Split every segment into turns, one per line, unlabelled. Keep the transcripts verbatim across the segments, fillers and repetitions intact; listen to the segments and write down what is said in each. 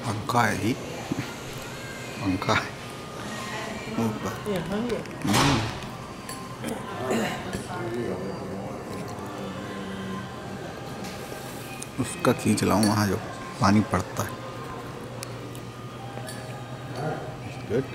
पंखा है जी, पंखा है ऊपर। उसका खींच लाऊं वहाँ जो पानी पड़ता है। गुड।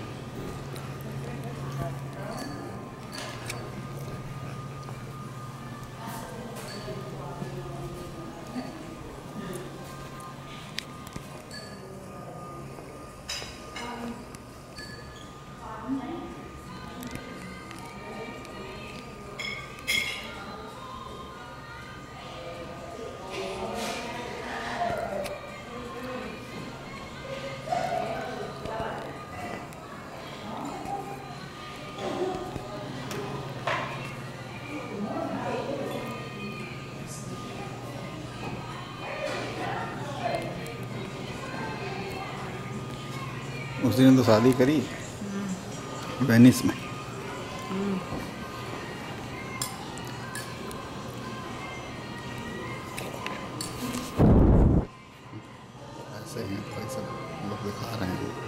उस दिन तो शादी करी वेनिस में। ऐसे हैं भाई, सब लोग दिखा रहे हैं।